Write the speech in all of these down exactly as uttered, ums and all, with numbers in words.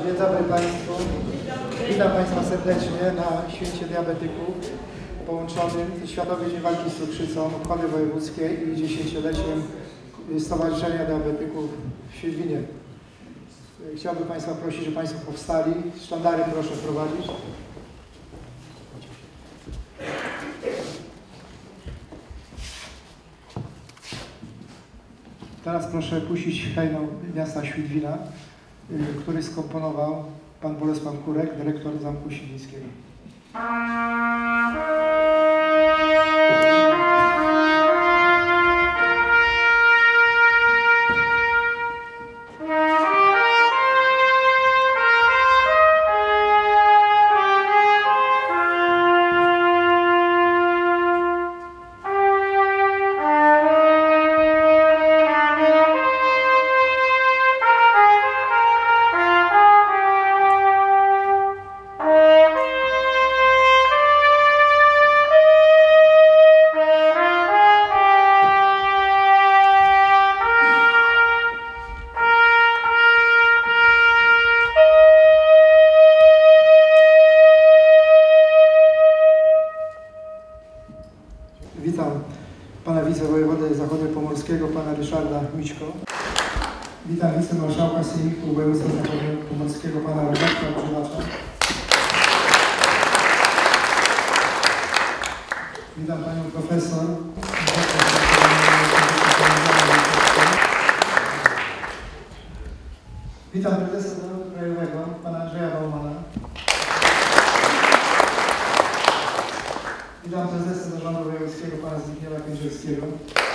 Dzień dobry Państwu. Witam Państwa serdecznie na Święcie Diabetyków połączonym Światowy Dzień Walki z Cukrzycą, obchody wojewódzkie i dziesięcioleciem Stowarzyszenia Diabetyków w Świdwinie. Chciałbym Państwa prosić, żeby Państwo powstali. Sztandary proszę prowadzić. Teraz proszę puścić hymn miasta Świdwina, który skomponował pan Bolesław Kurek, dyrektor Zamku Świdnickiego. Witam pana wicewojewodę zachodniopomorskiego, pana Ryszarda Mićko. Witam wicemarszałka Sejmiku Województwa Zachodniopomorskiego, pana Roberta Grzywacza. Witam panią profesor. Witam prezesa Zarządu Krajowego, pana Andrzeja Baumana. Witam prezesa Zarządu Wojewódzkiego, pana Zbigniewa Kędzierskiego.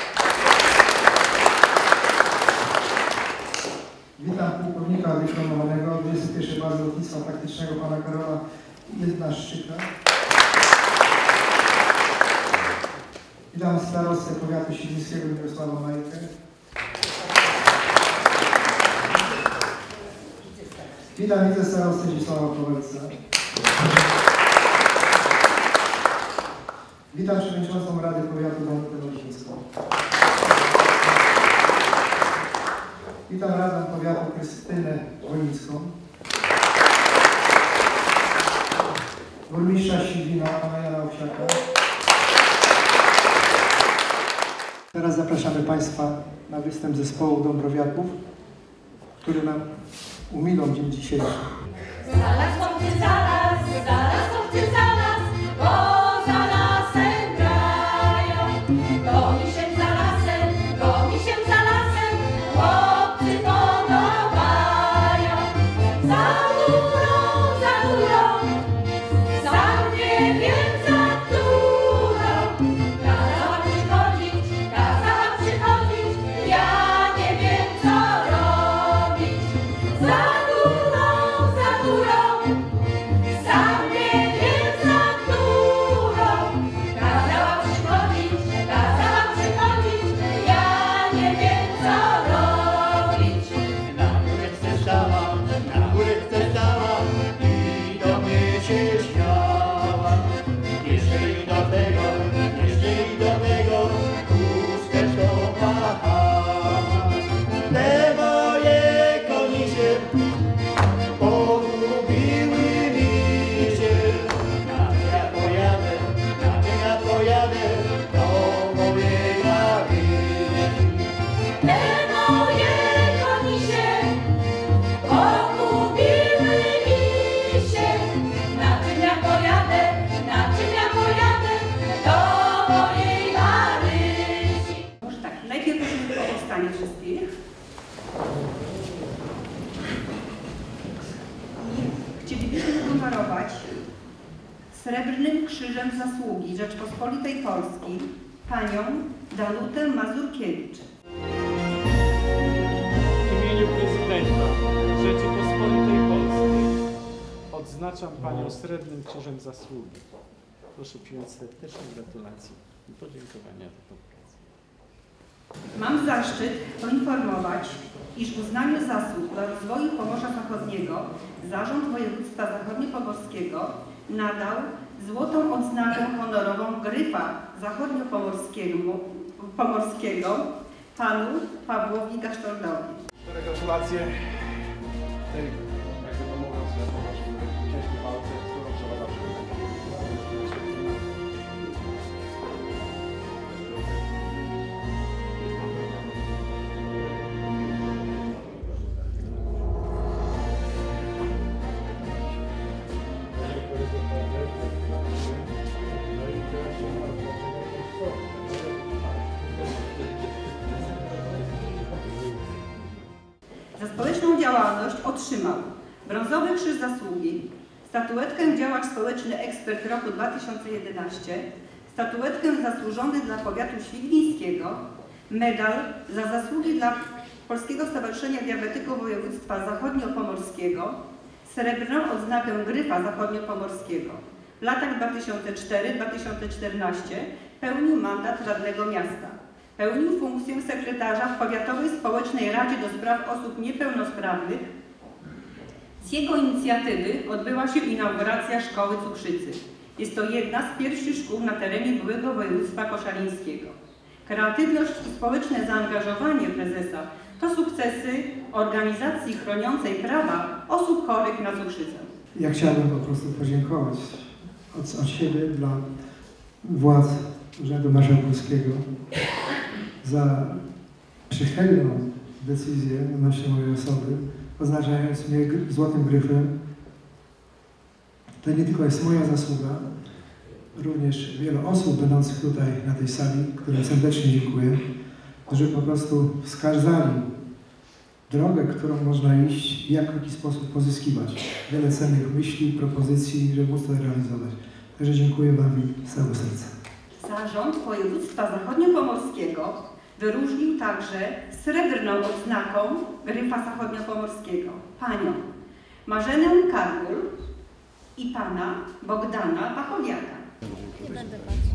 Witam pułkownika dyplomowanego dwudziestej pierwszej Bazy Lotnictwa Taktycznego, pana Karola Jednaszczyka. Witam starostę powiatu świdnickiego Mirosława Majkę. Witam wicestarostę Zdzisława Kowalca. Witam przewodniczącą Rady Powiatu Dolnośląskiego. Witam Radę Powiatu Krystynę Wojnicką. Burmistrza Świdwina, pana Jana Owsiaka. Teraz zapraszamy Państwa na występ zespołu Dąbrowiaków, który nam umilą dzień dzisiejszy. Zaraz, chłopcy, zaraz, zaraz, chłopcy, zaraz, bo Gomi się za lasem, gomi się za lasem, chłopcy podobają. Za górą, za górą, sam nie wiem za którą. Kazała przychodzić, kazała przychodzić, ja nie wiem co robić. Za górą, za górą, sam nie wiem za którą. Kazała przychodzić, kazała przychodzić, ja nie wiem co robić. Na górę chcę stała, na górę chcę stała i do mnie się śmiała. Jeszcze i do tego, jeszcze i do tego chusteczką machała. Te moje konisie pogubiły mi się. Na czym ja pojadę, na czym ja pojadę do mojej Marysi. Te moje konisie pogubiły mi się. Na czym ja pojadę, na czym ja pojadę do mojej Marysi. Może tak, najpierw prosimy o powstanie wszystkich. I chcielibyśmy uhonorować Srebrnym Krzyżem Zasługi Rzeczpospolitej Polskiej panią Danutę Mazurkiewicz. W imieniu prezydenta Rzeczypospolitej Polskiej odznaczam panią Srebrnym Krzyżem Zasługi. Proszę przyjąć serdeczne gratulacje i podziękowania za tę pracę. Mam zaszczyt poinformować, iż w uznaniu zasług dla rozwoju Pomorza Zachodniego Zarząd Województwa Zachodniopomorskiego nadał złotą odznakę honorową Gryfa Zachodniopomorskiego Pomorskiego panu Pawłowi Gasztordowi. Gratulacje tej, jak wiadomo, działalność otrzymał Brązowy Krzyż Zasługi, statuetkę Działacz Społeczny Ekspert roku dwa tysiące jedenastego, statuetkę Zasłużony dla Powiatu Świdwińskiego, medal za zasługi dla Polskiego Stowarzyszenia Diabetyków Województwa Zachodniopomorskiego, srebrną odznakę Gryfa Zachodniopomorskiego. W latach dwa tysiące czwartym do dwa tysiące czternastego pełnił mandat radnego miasta. Pełnił funkcję sekretarza w Powiatowej Społecznej Radzie do Spraw Osób Niepełnosprawnych. Z jego inicjatywy odbyła się inauguracja Szkoły Cukrzycy. Jest to jedna z pierwszych szkół na terenie byłego województwa koszalińskiego. Kreatywność i społeczne zaangażowanie prezesa to sukcesy organizacji chroniącej prawa osób chorych na cukrzycę. Ja chciałbym po prostu podziękować od, od siebie dla władz Urzędu Marszałkowskiego za przychylną decyzję odnośnie mojej osoby, oznaczając mnie złotym gryfem. To nie tylko jest moja zasługa, również wiele osób będących tutaj na tej sali, którym serdecznie dziękuję, którzy po prostu wskazali drogę, którą można iść i jak w jaki sposób pozyskiwać wiele cennych myśli, propozycji, żeby móc to realizować. Także dziękuję Wam z całego serca. Zarząd Województwa Zachodniopomorskiego wyróżnił także srebrną odznaką Gryfa Zachodniopomorskiego panią Marzenę Kargul i pana Bogdana Wachowiaka. Nie będę patrzeć.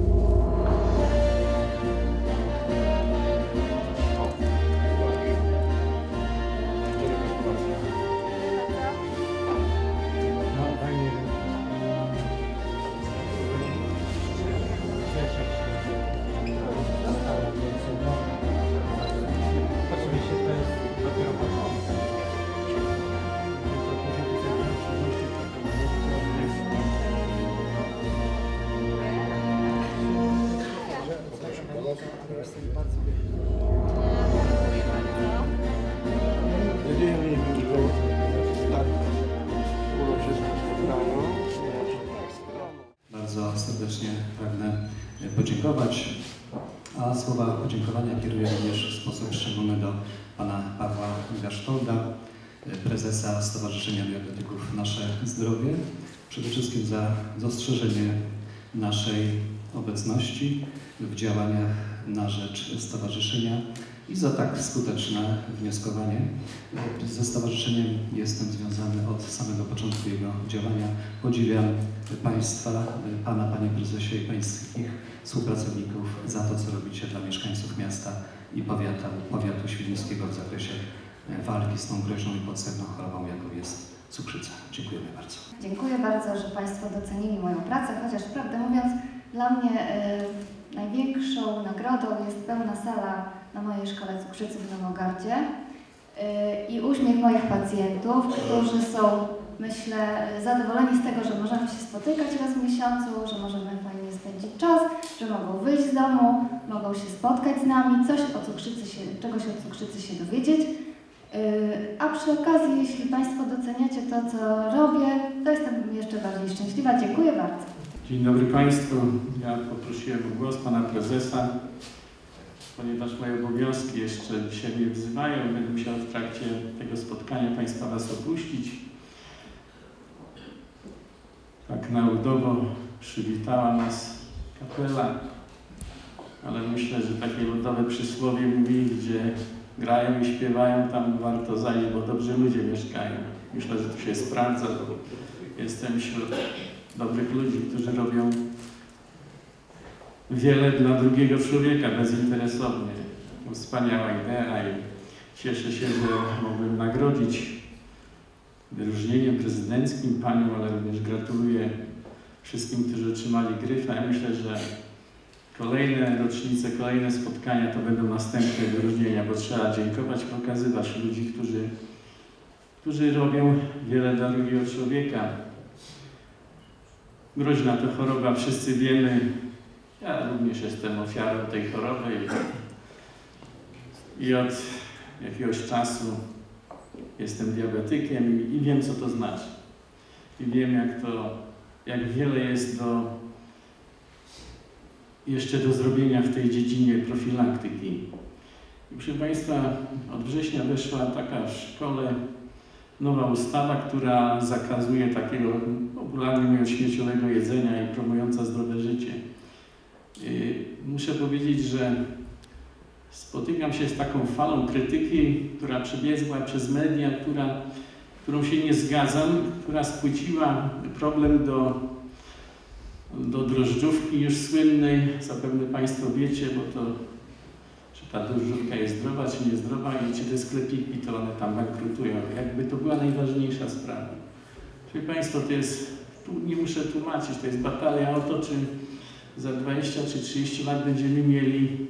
Bardzo serdecznie pragnę podziękować, a słowa podziękowania kieruję również w sposób szczególny do pana Pawła Gasztolda, prezesa Stowarzyszenia Diabetyków Nasze Zdrowie, przede wszystkim za dostrzeżenie naszej obecności w działaniach na rzecz stowarzyszenia i za tak skuteczne wnioskowanie. Ze stowarzyszeniem jestem związany od samego początku jego działania. Podziwiam Państwa, Pana, Panie Prezesie i Pańskich współpracowników za to, co robicie dla mieszkańców miasta i powiatu, powiatu świdnickiego w zakresie walki z tą groźną i podstępną chorobą, jaką jest cukrzyca. Dziękujemy bardzo. Dziękuję bardzo, że Państwo docenili moją pracę, chociaż prawdę mówiąc, dla mnie y, największą nagrodą jest pełna sala na mojej szkole cukrzycy w Nowogardzie y, i uśmiech moich pacjentów, którzy są, myślę, zadowoleni z tego, że możemy się spotykać raz w miesiącu, że możemy fajnie spędzić czas, że mogą wyjść z domu, mogą się spotkać z nami, coś o cukrzycy się, czegoś o cukrzycy się dowiedzieć. A przy okazji, jeśli Państwo doceniacie to, co robię, to jestem jeszcze bardziej szczęśliwa. Dziękuję bardzo. Dzień dobry Państwu. Ja poprosiłem o głos Pana Prezesa, ponieważ moje obowiązki jeszcze dzisiaj mnie wzywają. Będę musiał w trakcie tego spotkania Państwa Was opuścić. Tak narodowo przywitała nas kapela, ale myślę, że takie ludowe przysłowie mówi, gdzie grają i śpiewają, tam warto zajść, bo dobrze ludzie mieszkają. Myślę, że to się sprawdza, bo jestem wśród dobrych ludzi, którzy robią wiele dla drugiego człowieka bezinteresownie. To wspaniała idea i cieszę się, że mogłem nagrodzić wyróżnieniem prezydenckim Panią, ale również gratuluję wszystkim, którzy otrzymali gryfa. Ja myślę, że kolejne rocznice, kolejne spotkania to będą następne wyróżnienia, bo trzeba dziękować, pokazywać ludzi, którzy, którzy robią wiele dla drugiego człowieka. Groźna to choroba, wszyscy wiemy. Ja również jestem ofiarą tej choroby i od jakiegoś czasu jestem diabetykiem i, i wiem, co to znaczy. I wiem, jak to, jak wiele jest do jeszcze do zrobienia w tej dziedzinie profilaktyki. Proszę Państwa, od września weszła taka w szkole nowa ustawa, która zakazuje takiego, popularnie mówiąc, śmieciowego jedzenia i promująca zdrowe życie. Muszę powiedzieć, że spotykam się z taką falą krytyki, która przebiegła przez media, która, którą się nie zgadzam, która spłyciła problem do, do drożdżówki już słynnej. Zapewne Państwo wiecie, bo to czy ta drożdżówka jest zdrowa, czy niezdrowa i czy te sklepiki, to one tam bankrutują. Jakby to była najważniejsza sprawa. Proszę Państwa, to jest, tu nie muszę tłumaczyć, to jest batalia o to, czy za dwadzieścia czy trzydzieści lat będziemy mieli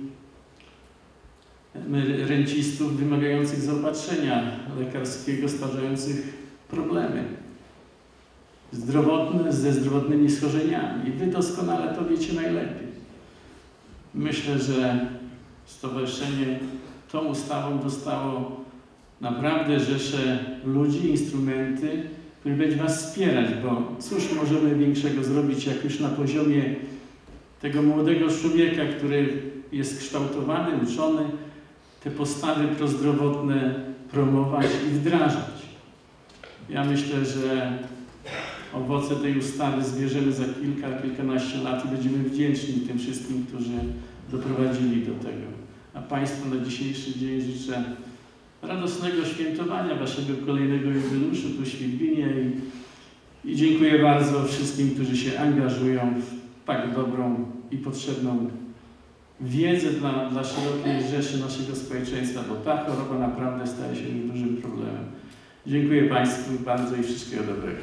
rencistów wymagających zaopatrzenia lekarskiego, stwarzających problemy zdrowotne ze zdrowotnymi schorzeniami. I Wy doskonale to wiecie najlepiej. Myślę, że stowarzyszenie tą ustawą dostało naprawdę rzesze ludzi, instrumenty, które będzie Was wspierać, bo cóż możemy większego zrobić, jak już na poziomie tego młodego człowieka, który jest kształtowany, uczony, te postawy prozdrowotne promować i wdrażać. Ja myślę, że owoce tej ustawy zbierzemy za kilka, kilkanaście lat i będziemy wdzięczni tym wszystkim, którzy doprowadzili do tego. A Państwu na dzisiejszy dzień życzę radosnego świętowania Waszego kolejnego jubileuszu tu w Świdwinie i, i dziękuję bardzo wszystkim, którzy się angażują w tak dobrą i potrzebną wiedzę dla, dla szerokiej rzeszy naszego społeczeństwa, bo ta choroba naprawdę staje się dużym problemem. Dziękuję Państwu bardzo i wszystkiego dobrego.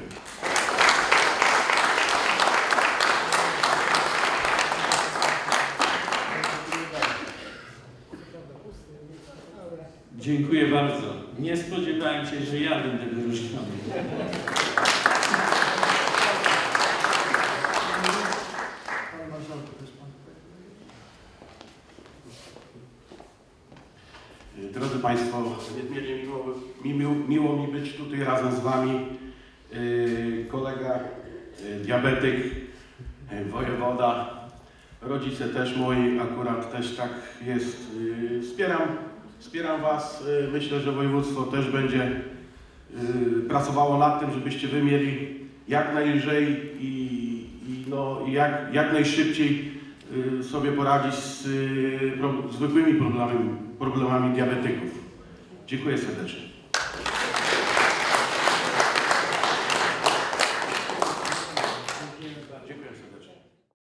Dziękuję bardzo. Nie spodziewałem się, że ja będę wyróżniony. Drodzy Państwo, niezmiernie miło, miło, miło mi być tutaj razem z Wami. Yy, kolega, yy, diabetyk, yy, wojewoda, rodzice też moi, akurat też tak jest. Yy, wspieram, wspieram Was. Yy, myślę, że województwo też będzie yy, pracowało nad tym, żebyście Wy mieli jak najlżej i, i, no, i jak, jak najszybciej yy, sobie poradzić z yy, pro, zwykłymi problemami. problemami diabetyków. Dziękuję serdecznie.